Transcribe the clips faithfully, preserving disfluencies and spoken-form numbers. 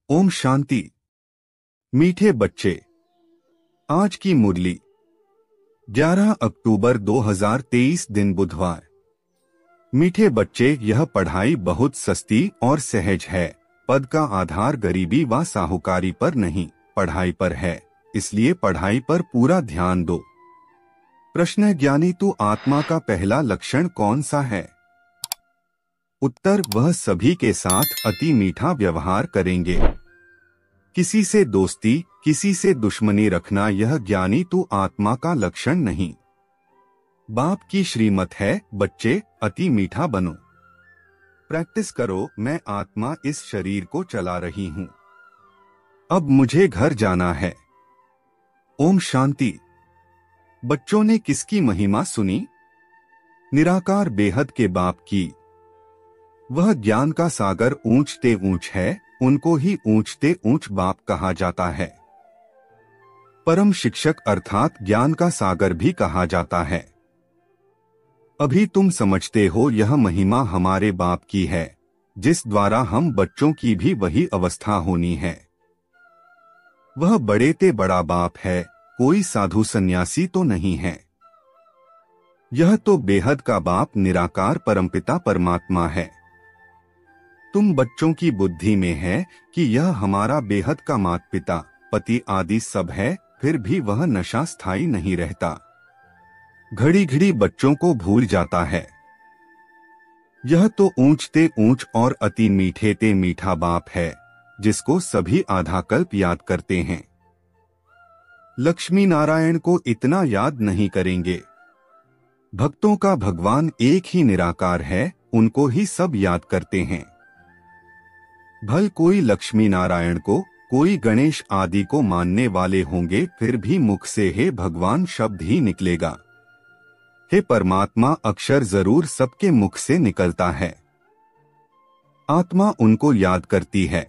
ओम शांति। मीठे बच्चे, आज की मुरली ग्यारह अक्टूबर दो हज़ार तेईस दिन बुधवार। मीठे बच्चे, यह पढ़ाई बहुत सस्ती और सहज है। पद का आधार गरीबी व साहूकारी पर नहीं, पढ़ाई पर है, इसलिए पढ़ाई पर पूरा ध्यान दो। प्रश्न है, ज्ञानी तू आत्मा का पहला लक्षण कौन सा है? उत्तर, वह सभी के साथ अति मीठा व्यवहार करेंगे। किसी से दोस्ती, किसी से दुश्मनी रखना यह ज्ञानी तू आत्मा का लक्षण नहीं। बाप की श्रीमत है, बच्चे अति मीठा बनो। प्रैक्टिस करो, मैं आत्मा इस शरीर को चला रही हूं, अब मुझे घर जाना है। ओम शांति। बच्चों ने किसकी महिमा सुनी? निराकार बेहद के बाप की। वह ज्ञान का सागर ऊंचते ऊंच है, उनको ही ऊंचते ऊंच बाप कहा जाता है। परम शिक्षक अर्थात ज्ञान का सागर भी कहा जाता है। अभी तुम समझते हो यह महिमा हमारे बाप की है, जिस द्वारा हम बच्चों की भी वही अवस्था होनी है। वह बड़े ते बड़ा बाप है, कोई साधु सन्यासी तो नहीं है। यह तो बेहद का बाप निराकार परमपिता परमात्मा है। तुम बच्चों की बुद्धि में है कि यह हमारा बेहद का माता पिता पति आदि सब है, फिर भी वह नशा स्थायी नहीं रहता, घड़ी घड़ी बच्चों को भूल जाता है। यह तो ऊंचते ऊंच और अति मीठे ते मीठा बाप है, जिसको सभी आधा कल्प याद करते हैं। लक्ष्मी नारायण को इतना याद नहीं करेंगे। भक्तों का भगवान एक ही निराकार है, उनको ही सब याद करते हैं। भल कोई लक्ष्मी नारायण को, कोई गणेश आदि को मानने वाले होंगे, फिर भी मुख से हे भगवान शब्द ही निकलेगा। हे परमात्मा अक्षर जरूर सबके मुख से निकलता है। आत्मा उनको याद करती है।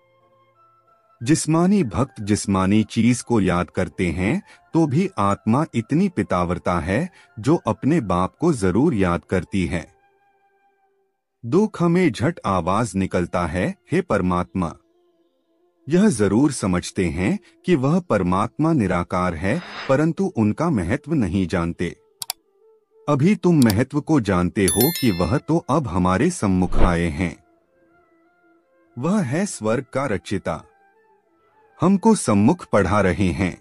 जिस्मानी भक्त जिस्मानी चीज को याद करते हैं, तो भी आत्मा इतनी पितावरता है जो अपने बाप को जरूर याद करती है। दुख में झट आवाज निकलता है, हे परमात्मा। यह जरूर समझते हैं कि वह परमात्मा निराकार है, परंतु उनका महत्व नहीं जानते। अभी तुम महत्व को जानते हो कि वह तो अब हमारे सम्मुख आए हैं। वह है स्वर्ग का रचिता, हमको सम्मुख पढ़ा रहे हैं।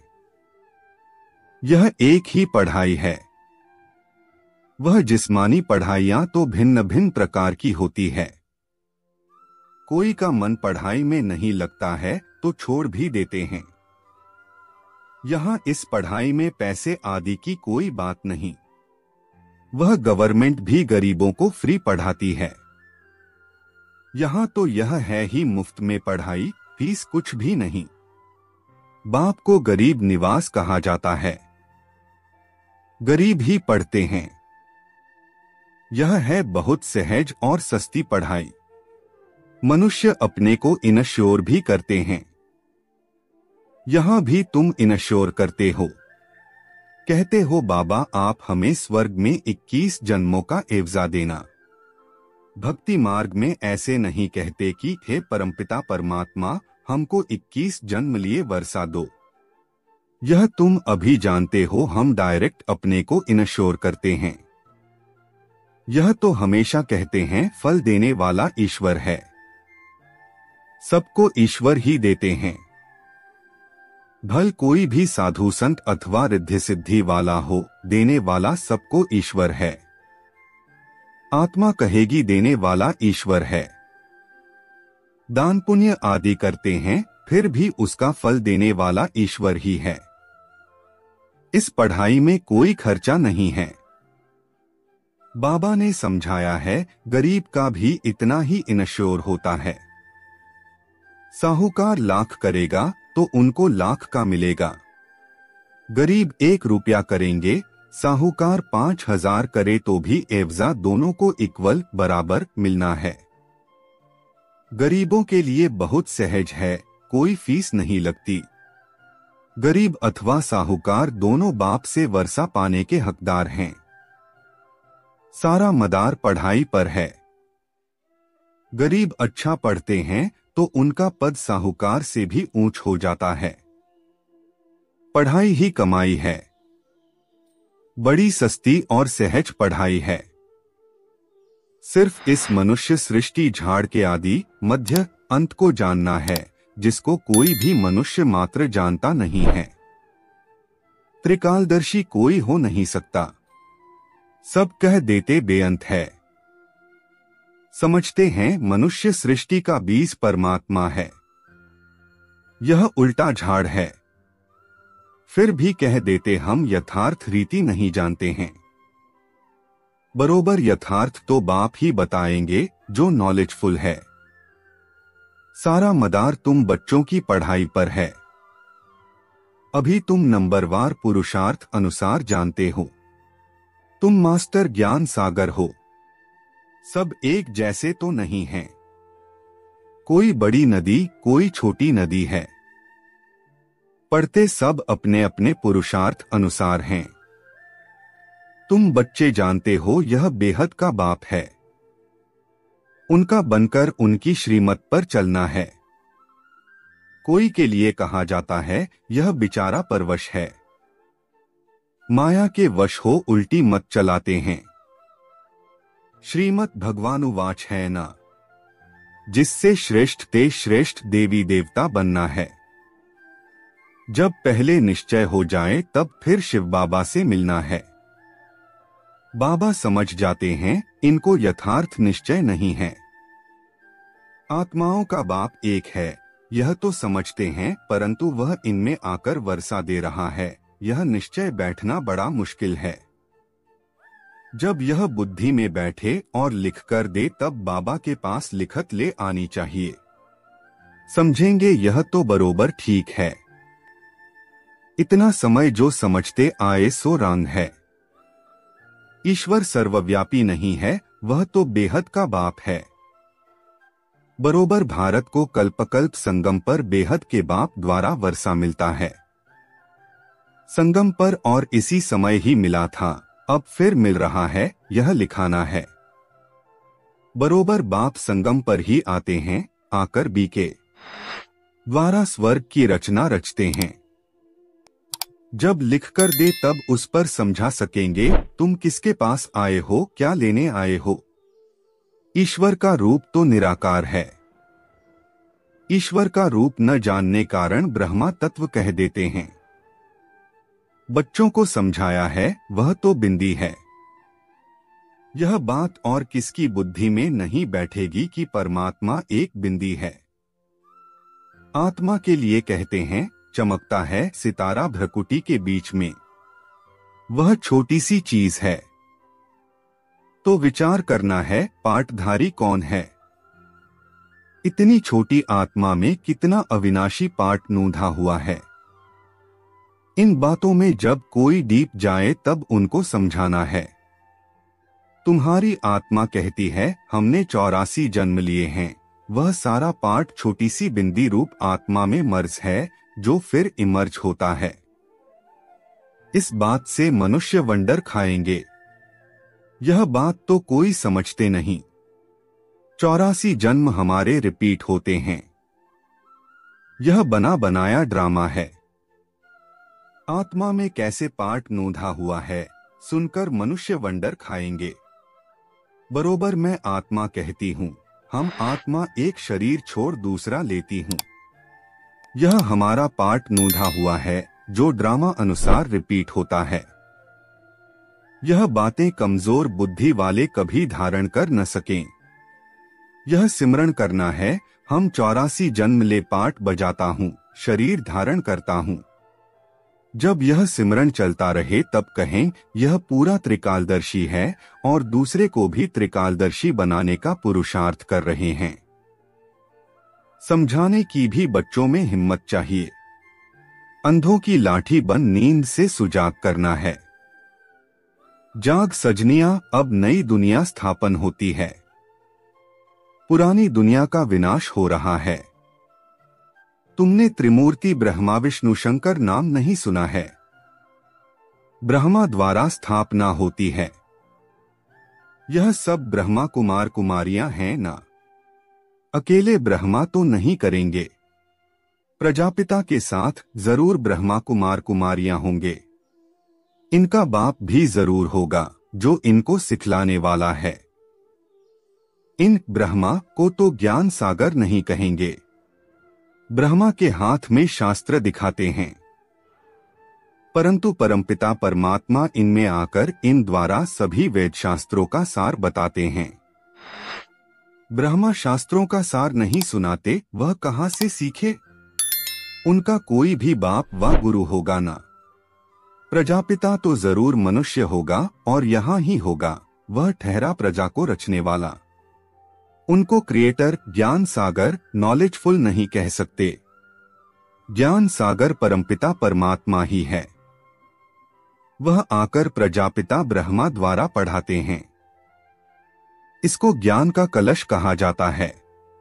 यह एक ही पढ़ाई है। वह जिस्मानी पढ़ाइयां तो भिन्न भिन्न प्रकार की होती है। कोई का मन पढ़ाई में नहीं लगता है तो छोड़ भी देते हैं। यहां इस पढ़ाई में पैसे आदि की कोई बात नहीं। वह गवर्नमेंट भी गरीबों को फ्री पढ़ाती है। यहां तो यह है ही मुफ्त में पढ़ाई, फीस कुछ भी नहीं। बाप को गरीब निवास कहा जाता है। गरीब ही पढ़ते हैं। यह है बहुत सहज और सस्ती पढ़ाई। मनुष्य अपने को इनश्योर भी करते हैं। यहां भी तुम इनश्योर करते हो। कहते हो बाबा आप हमें स्वर्ग में इक्कीस जन्मों का एवजा देना। भक्ति मार्ग में ऐसे नहीं कहते कि हे परमपिता परमात्मा हमको इक्कीस जन्म लिए वर्षा दो। यह तुम अभी जानते हो, हम डायरेक्ट अपने को इनश्योर करते हैं। यह तो हमेशा कहते हैं फल देने वाला ईश्वर है। सबको ईश्वर ही देते हैं। भल कोई भी साधु संत अथवा रिद्धि सिद्धि वाला हो, देने वाला सबको ईश्वर है। आत्मा कहेगी देने वाला ईश्वर है। दान पुण्य आदि करते हैं, फिर भी उसका फल देने वाला ईश्वर ही है। इस पढ़ाई में कोई खर्चा नहीं है। बाबा ने समझाया है, गरीब का भी इतना ही इनश्योर होता है। साहूकार लाख करेगा तो उनको लाख का मिलेगा। गरीब एक रुपया करेंगे, साहूकार पांच हजार करे तो भी एवजा दोनों को इक्वल बराबर मिलना है। गरीबों के लिए बहुत सहज है, कोई फीस नहीं लगती। गरीब अथवा साहूकार दोनों बाप से वर्षा पाने के हकदार हैं। सारा मदार पढ़ाई पर है। गरीब अच्छा पढ़ते हैं तो उनका पद साहूकार से भी ऊंच हो जाता है। पढ़ाई ही कमाई है। बड़ी सस्ती और सहज पढ़ाई है। सिर्फ इस मनुष्य सृष्टि झाड़ के आदि मध्य अंत को जानना है, जिसको कोई भी मनुष्य मात्र जानता नहीं है। त्रिकालदर्शी कोई हो नहीं सकता। सब कह देते बेअंत है। समझते हैं मनुष्य सृष्टि का बीज परमात्मा है। यह उल्टा झाड़ है। फिर भी कह देते हम यथार्थ रीति नहीं जानते हैं। बरोबर यथार्थ तो बाप ही बताएंगे जो नॉलेजफुल है। सारा मदार तुम बच्चों की पढ़ाई पर है। अभी तुम नंबरवार पुरुषार्थ अनुसार जानते हो। तुम मास्टर ज्ञान सागर हो। सब एक जैसे तो नहीं हैं। कोई बड़ी नदी, कोई छोटी नदी है। पढ़ते सब अपने अपने पुरुषार्थ अनुसार हैं। तुम बच्चे जानते हो यह बेहद का बाप है। उनका बनकर उनकी श्रीमत पर चलना है। कोई के लिए कहा जाता है यह बेचारा परवश है। माया के वश हो उल्टी मत चलाते हैं। श्रीमत भगवानुवाच है ना, जिससे श्रेष्ठ ते श्रेष्ठ देवी देवता बनना है। जब पहले निश्चय हो जाए तब फिर शिव बाबा से मिलना है। बाबा समझ जाते हैं इनको यथार्थ निश्चय नहीं है। आत्माओं का बाप एक है यह तो समझते हैं, परंतु वह इनमें आकर वर्षा दे रहा है, यह निश्चय बैठना बड़ा मुश्किल है। जब यह बुद्धि में बैठे और लिख कर दे तब बाबा के पास लिखत ले आनी चाहिए। समझेंगे यह तो बरोबर ठीक है। इतना समय जो समझते आए सो रंग है। ईश्वर सर्वव्यापी नहीं है, वह तो बेहद का बाप है। बरोबर भारत को कल्पकल्प संगम पर बेहद के बाप द्वारा वर्षा मिलता है। संगम पर और इसी समय ही मिला था, अब फिर मिल रहा है, यह लिखाना है। बरोबर बाप संगम पर ही आते हैं, आकर बीके द्वारा स्वर्ग की रचना रचते हैं। जब लिख कर दे तब उस पर समझा सकेंगे तुम किसके पास आए हो, क्या लेने आए हो। ईश्वर का रूप तो निराकार है। ईश्वर का रूप न जानने कारण ब्रह्मा तत्व कह देते हैं। बच्चों को समझाया है वह तो बिंदी है। यह बात और किसकी बुद्धि में नहीं बैठेगी कि परमात्मा एक बिंदी है। आत्मा के लिए कहते हैं चमकता है सितारा भ्रकुटी के बीच में, वह छोटी सी चीज है। तो विचार करना है पाटधारी कौन है। इतनी छोटी आत्मा में कितना अविनाशी पाट नूंधा हुआ है। इन बातों में जब कोई डीप जाए तब उनको समझाना है। तुम्हारी आत्मा कहती है हमने चौरासी जन्म लिए हैं, वह सारा पाठ छोटी सी बिंदी रूप आत्मा में मर्ज है जो फिर इमर्ज होता है। इस बात से मनुष्य वंडर खाएंगे। यह बात तो कोई समझते नहीं। चौरासी जन्म हमारे रिपीट होते हैं। यह बना बनाया ड्रामा है। आत्मा में कैसे पाठ नोंधा हुआ है, सुनकर मनुष्य वंडर खाएंगे। बरोबर मैं आत्मा कहती हूँ, हम आत्मा एक शरीर छोड़ दूसरा लेती हूँ। यह हमारा पाठ नोंधा हुआ है जो ड्रामा अनुसार रिपीट होता है। यह बातें कमजोर बुद्धि वाले कभी धारण कर न सकें। यह सिमरण करना है, हम चौरासी जन्म ले पाठ बजाता हूँ, शरीर धारण करता हूँ। जब यह सिमरण चलता रहे तब कहें यह पूरा त्रिकालदर्शी है और दूसरे को भी त्रिकालदर्शी बनाने का पुरुषार्थ कर रहे हैं। समझाने की भी बच्चों में हिम्मत चाहिए। अंधों की लाठी बन नींद से सुजाग करना है। जाग सजनिया, अब नई दुनिया स्थापन होती है। पुरानी दुनिया का विनाश हो रहा है। तुमने त्रिमूर्ति ब्रह्मा विष्णु शंकर नाम नहीं सुना है। ब्रह्मा द्वारा स्थापना होती है। यह सब ब्रह्मा कुमार कुमारियां हैं ना। अकेले ब्रह्मा तो नहीं करेंगे, प्रजापिता के साथ जरूर ब्रह्मा कुमार कुमारियां होंगे। इनका बाप भी जरूर होगा जो इनको सिखलाने वाला है। इन ब्रह्मा को तो ज्ञान सागर नहीं कहेंगे। ब्रह्मा के हाथ में शास्त्र दिखाते हैं, परंतु परमपिता परमात्मा इनमें आकर इन द्वारा सभी वेद शास्त्रों का सार बताते हैं। ब्रह्मा शास्त्रों का सार नहीं सुनाते, वह कहां से सीखे? उनका कोई भी बाप व गुरु होगा ना। प्रजापिता तो जरूर मनुष्य होगा और यहाँ ही होगा, वह ठहरा प्रजा को रचने वाला। उनको क्रिएटर, ज्ञान सागर, नॉलेजफुल नहीं कह सकते। ज्ञान सागर परमपिता परमात्मा ही है। वह आकर प्रजापिता ब्रह्मा द्वारा पढ़ाते हैं। इसको ज्ञान का कलश कहा जाता है।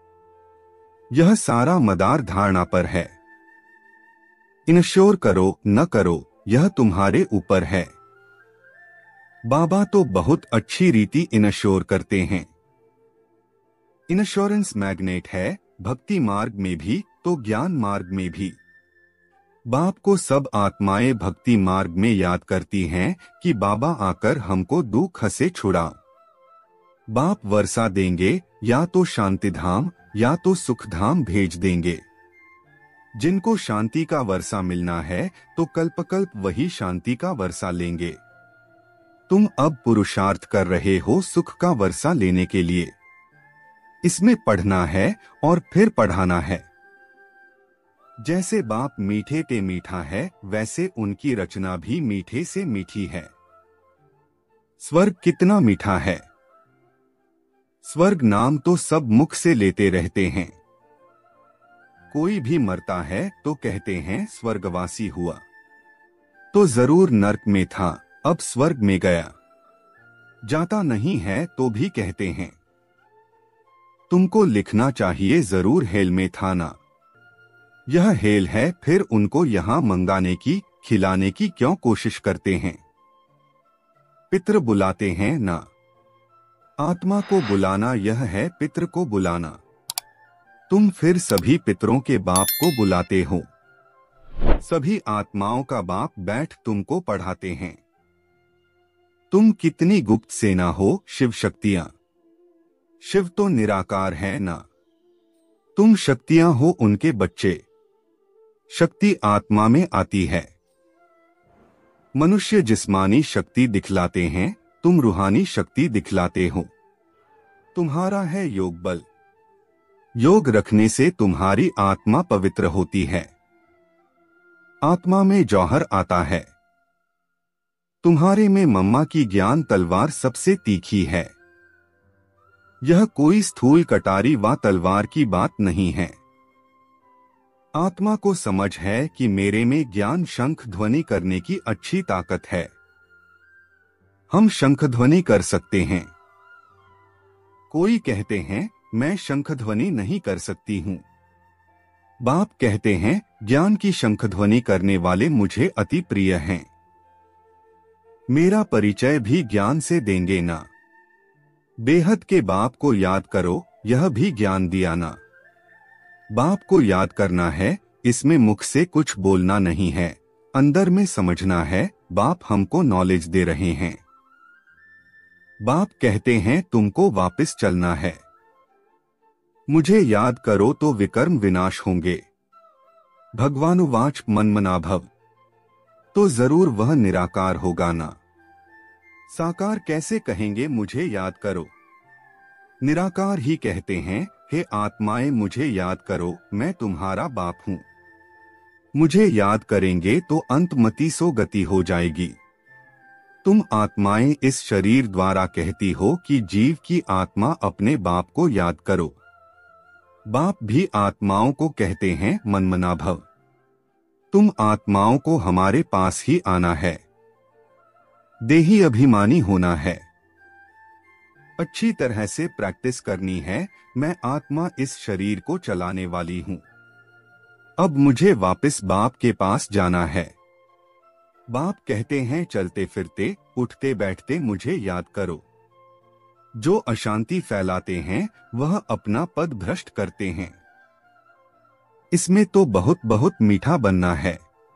यह सारा मदार धारणा पर है। इंश्योर करो न करो यह तुम्हारे ऊपर है। बाबा तो बहुत अच्छी रीति इंश्योर करते हैं। इंश्योरेंस मैग्नेट है, भक्ति मार्ग में भी तो ज्ञान मार्ग में भी। बाप को सब आत्माएं भक्ति मार्ग में याद करती हैं कि बाबा आकर हमको दुख से छुड़ा। बाप वर्षा देंगे, या तो शांति धाम या तो सुख धाम भेज देंगे। जिनको शांति का वर्षा मिलना है तो कल्पकल्प वही शांति का वर्षा लेंगे। तुम अब पुरुषार्थ कर रहे हो सुख का वर्षा लेने के लिए। इसमें पढ़ना है और फिर पढ़ाना है। जैसे बाप मीठे ते मीठा है, वैसे उनकी रचना भी मीठे से मीठी है। स्वर्ग कितना मीठा है। स्वर्ग नाम तो सब मुख से लेते रहते हैं। कोई भी मरता है तो कहते हैं स्वर्गवासी हुआ, तो जरूर नर्क में था, अब स्वर्ग में गया। जाता नहीं है तो भी कहते हैं। तुमको लिखना चाहिए जरूर हेल में था ना। यह हेल है, फिर उनको यहाँ मंगाने की, खिलाने की क्यों कोशिश करते हैं? पितृ बुलाते हैं ना। आत्मा को बुलाना यह है पितृ को बुलाना। तुम फिर सभी पितरों के बाप को बुलाते हो। सभी आत्माओं का बाप बैठ तुमको पढ़ाते हैं। तुम कितनी गुप्त सेना हो शिव शक्तियां। शिव तो निराकार है ना। तुम शक्तियां हो उनके बच्चे। शक्ति आत्मा में आती है। मनुष्य जिस्मानी शक्ति दिखलाते हैं, तुम रूहानी शक्ति दिखलाते हो। तुम्हारा है योग बल। योग रखने से तुम्हारी आत्मा पवित्र होती है। आत्मा में जौहर आता है। तुम्हारे में मम्मा की ज्ञान तलवार सबसे तीखी है। यह कोई स्थूल कटारी व तलवार की बात नहीं है। आत्मा को समझ है कि मेरे में ज्ञान शंख ध्वनि करने की अच्छी ताकत है। हम शंख ध्वनि कर सकते हैं। कोई कहते हैं मैं शंख ध्वनि नहीं कर सकती हूँ। बाप कहते हैं ज्ञान की शंख ध्वनि करने वाले मुझे अति प्रिय हैं। मेरा परिचय भी ज्ञान से देंगे ना। बेहद के बाप को याद करो, यह भी ज्ञान दिया ना। बाप को याद करना है, इसमें मुख से कुछ बोलना नहीं है, अंदर में समझना है। बाप हमको नॉलेज दे रहे हैं। बाप कहते हैं तुमको वापस चलना है। मुझे याद करो तो विकर्म विनाश होंगे। भगवानुवाच मनमना भव, तो जरूर वह निराकार होगा ना। साकार कैसे कहेंगे मुझे याद करो? निराकार ही कहते हैं हे आत्माएं मुझे याद करो, मैं तुम्हारा बाप हूँ। मुझे याद करेंगे तो अंतमति सो गति हो जाएगी। तुम आत्माएं इस शरीर द्वारा कहती हो कि जीव की आत्मा अपने बाप को याद करो। बाप भी आत्माओं को कहते हैं मनमना भव। तुम आत्माओं को हमारे पास ही आना है। देही अभिमानी होना है। अच्छी तरह से प्रैक्टिस करनी है। मैं आत्मा इस शरीर को चलाने वाली हूँ। अब मुझे वापस बाप के पास जाना है। बाप कहते हैं चलते फिरते उठते बैठते मुझे याद करो। जो अशांति फैलाते हैं वह अपना पद भ्रष्ट करते हैं। इसमें तो बहुत बहुत मीठा बनना है।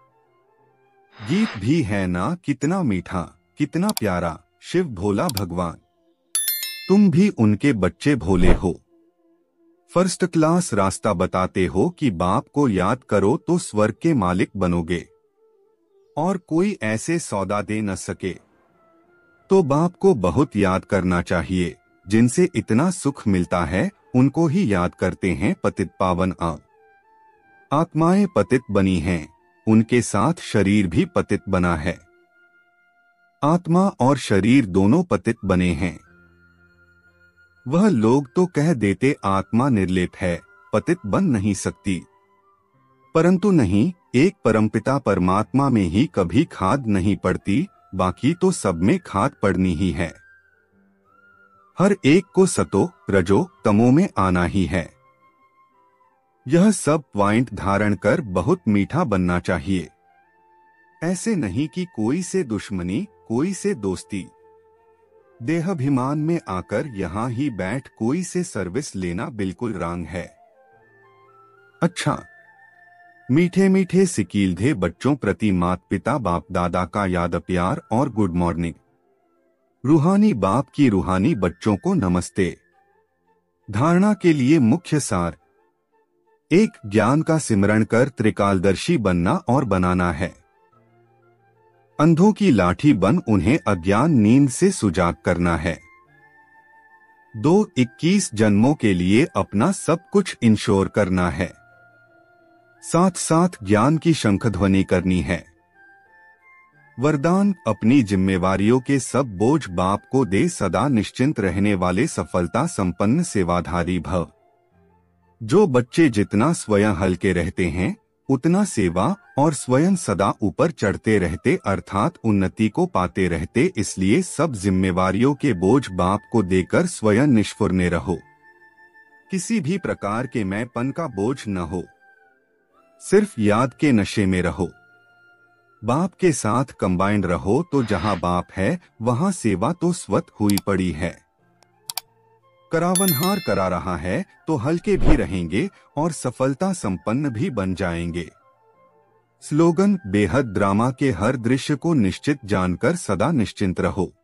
गीत भी है ना कितना मीठा, कितना प्यारा, शिव भोला भगवान, तुम भी उनके बच्चे भोले हो। फर्स्ट क्लास रास्ता बताते हो कि बाप को याद करो तो स्वर्ग के मालिक बनोगे, और कोई ऐसे सौदा दे न सके तो बाप को बहुत याद करना चाहिए। जिनसे इतना सुख मिलता है उनको ही याद करते हैं पतित पावन आ। आत्माएं पतित बनी हैं, उनके साथ शरीर भी पतित बना है। आत्मा और शरीर दोनों पतित बने हैं। वह लोग तो कह देते आत्मा निर्लेप है, पतित बन नहीं सकती, परंतु नहीं, एक परमपिता परमात्मा में ही कभी खाद नहीं पड़ती, बाकी तो सब में खाद पड़नी ही है। हर एक को सतो रजो तमो में आना ही है। यह सब पॉइंट धारण कर बहुत मीठा बनना चाहिए। ऐसे नहीं कि कोई से दुश्मनी, कोई से दोस्ती, देहाभिमान में आकर यहाँ ही बैठ कोई से सर्विस लेना बिल्कुल रॉन्ग है। अच्छा, मीठे मीठे सिकीलधे बच्चों प्रति माता पिता बाप दादा का याद प्यार और गुड मॉर्निंग। रूहानी बाप की रूहानी बच्चों को नमस्ते। धारणा के लिए मुख्य सार: एक, ज्ञान का सिमरण कर त्रिकालदर्शी बनना और बनाना है। अंधों की लाठी बन उन्हें अज्ञान नींद से सुजाग करना है। दो, इक्कीस जन्मों के लिए अपना सब कुछ इंश्योर करना है। साथ साथ ज्ञान की शंखध्वनि करनी है। वरदान: अपनी जिम्मेवारियों के सब बोझ बाप को दे, सदा निश्चिंत रहने वाले सफलता संपन्न सेवाधारी भव। जो बच्चे जितना स्वयं हल्के रहते हैं उतना सेवा और स्वयं सदा ऊपर चढ़ते रहते अर्थात उन्नति को पाते रहते। इसलिए सब जिम्मेवारियों के बोझ बाप को देकर स्वयं निष्फुरने रहो। किसी भी प्रकार के मैंपन का बोझ न हो, सिर्फ याद के नशे में रहो। बाप के साथ कंबाइंड रहो तो जहां बाप है वहां सेवा तो स्वत हुई पड़ी है। करावनहार करा रहा है तो हल्के भी रहेंगे और सफलता संपन्न भी बन जाएंगे। स्लोगन: बेहद ड्रामा के हर दृश्य को निश्चित जानकर सदा निश्चिंत रहो।